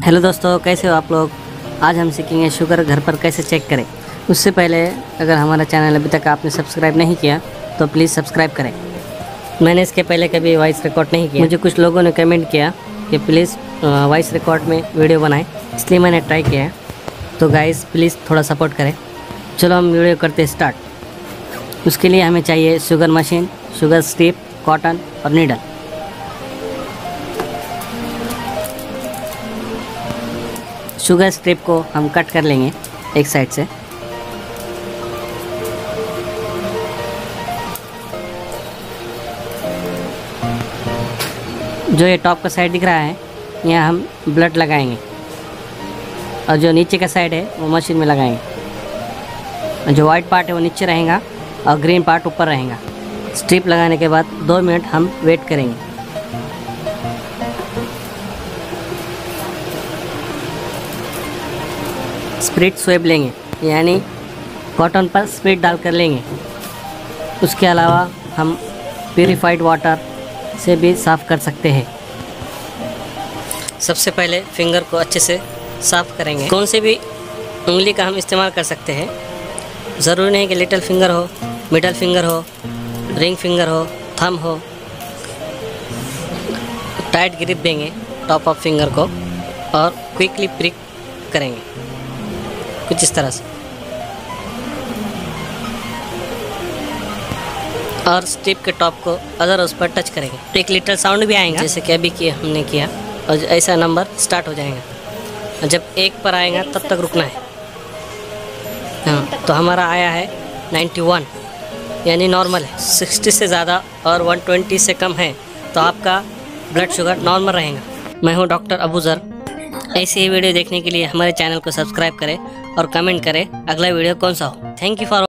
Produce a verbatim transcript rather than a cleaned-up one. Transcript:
Hello दोस्तों, कैसे हो आप लोग। आज हम सीखेंगे शुगर घर पर कैसे चेक करें। उससे पहले अगर हमारा चैनल अभी तक आपने सब्सक्राइब नहीं किया तो प्लीज़ सब्सक्राइब करें। मैंने इसके पहले कभी वॉइस रिकॉर्ड नहीं किया। मुझे कुछ लोगों ने कमेंट किया कि प्लीज़ वॉइस रिकॉर्ड में वीडियो बनाएं, इसलिए मैंने ट्राई किया है। तो गाइस प्लीज़ थोड़ा सपोर्ट करें। चलो हम वीडियो करते स्टार्ट। उसके लिए हमें चाहिए sugar machine, sugar strip, cotton और नीडल। शुगर स्ट्रिप को हम कट कर लेंगे एक साइड से। जो ये टॉप का साइड दिख रहा है यहाँ हम ब्लड लगाएंगे और जो नीचे का साइड है वो मशीन में लगाएंगे। जो वाइट पार्ट है वो नीचे रहेगा और ग्रीन पार्ट ऊपर रहेगा। स्ट्रिप लगाने के बाद दो मिनट हम वेट करेंगे। स्प्रिट स्वेब लेंगे, यानी कॉटन पर स्प्रिट डाल कर लेंगे। उसके अलावा हम प्यूरिफाइड वाटर से भी साफ़ कर सकते हैं। सबसे पहले फिंगर को अच्छे से साफ़ करेंगे। कौन से भी उंगली का हम इस्तेमाल कर सकते हैं। ज़रूरी नहीं कि लिटिल फिंगर हो, मिडल फिंगर हो, रिंग फिंगर हो, थंब हो। टाइट ग्रिप देंगे टॉप ऑफ फिंगर को और क्विकली प्रिक करेंगे कुछ इस तरह से, और स्ट्रिप के टॉप को अगर उस पर टच करेंगे एक लिटिल साउंड भी आएगा, जैसे कि अभी किया हमने किया, और ऐसा नंबर स्टार्ट हो जाएगा। जब एक पर आएगा तब तक रुकना है। हाँ, तो हमारा आया है इक्यानवे, यानी नॉर्मल है। साठ से ज़्यादा और एक सौ बीस से कम है तो आपका ब्लड शुगर नॉर्मल रहेगा। मैं हूँ डॉक्टर अबूज़र। ऐसी ही वीडियो देखने के लिए हमारे चैनल को सब्सक्राइब करें और कमेंट करें अगला वीडियो कौन सा हो। Thank you for